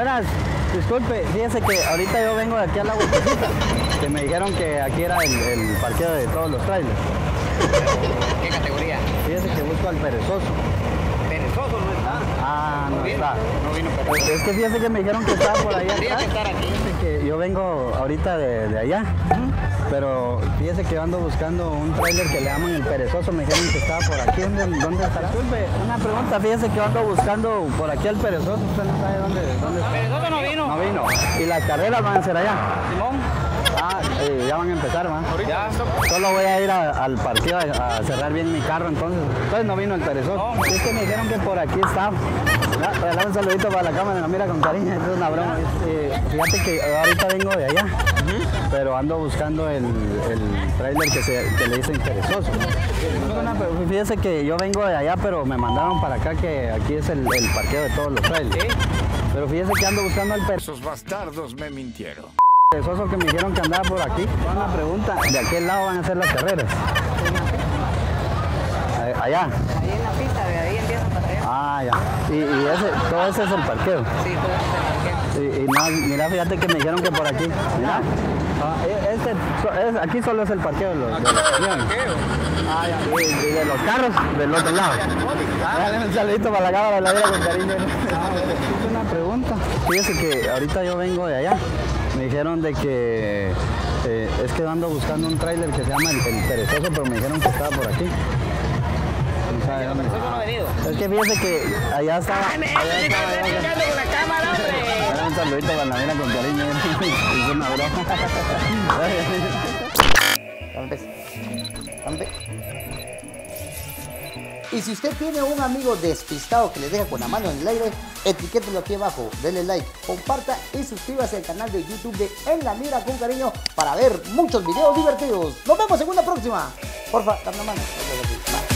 Buenas, disculpe, fíjese que ahorita yo vengo de aquí a la Huertecita, que me dijeron que aquí era el parqueo de todos los trailers. ¿Qué categoría? Fíjese que busco al perezoso. Perezoso no está. Ah, no está. No vino perezoso. Es que fíjese que me dijeron que estaba por allá. Tendría que estar aquí. Fíjese que yo vengo ahorita de allá, pero fíjese que yo ando buscando un trailer que le llaman el perezoso. Me dijeron que estaba por aquí. ¿Dónde estará? Disculpe, una pregunta. Fíjese que yo ando buscando por aquí al perezoso. Usted no sabe dónde está. Perezoso no vino. No vino. ¿Y las carreras van a ser allá? Simón. Ah, ya van a empezar, ¿va? Ya. Solo voy a ir al parqueo a cerrar bien mi carro, entonces no vino el perezoso. No. Es que me dijeron que por aquí está. Dale un saludito para la cámara, me mira con cariño, es una broma. Fíjate que ahorita vengo de allá, pero ando buscando el trailer que le dicen perezoso. Fíjese que yo vengo de allá, pero me mandaron para acá que aquí es el parqueo de todos los trailers. ¿Sí? Pero fíjese que ando buscando el perezoso. Esos bastardos me mintieron. Perezoso que me dijeron que andaba por aquí. Una pregunta, ¿de aquel lado van a ser las carreras? Allá. Ahí en la pista, de ahí empiezan para allá. Ah, ya. Y todo ese es el parqueo. Sí, todo eso es el parqueo. Y no, mira, fíjate que me dijeron que por aquí. Mira. Aquí solo es el parqueo de los camiones. Ah, ya. Y de los carros del otro lado. Dale un saludito para la cámara, la vida con cariño. Una pregunta. Fíjese que ahorita yo vengo de allá. Me dijeron de que es que ando buscando un tráiler que se llama el perezoso, pero me dijeron que estaba por aquí. No sabe dónde. Perezoso no ha venido. Es que fíjese que allá estaba. Con la cámara, hombre. Dale un saludito para la vida con cariño. Es una broma. Y si usted tiene un amigo despistado que le deja con la mano en el aire, etiquételo aquí abajo, denle like, comparta y suscríbase al canal de YouTube de En la Mira con Cariño para ver muchos videos divertidos. Nos vemos en una próxima. Porfa, dame una mano.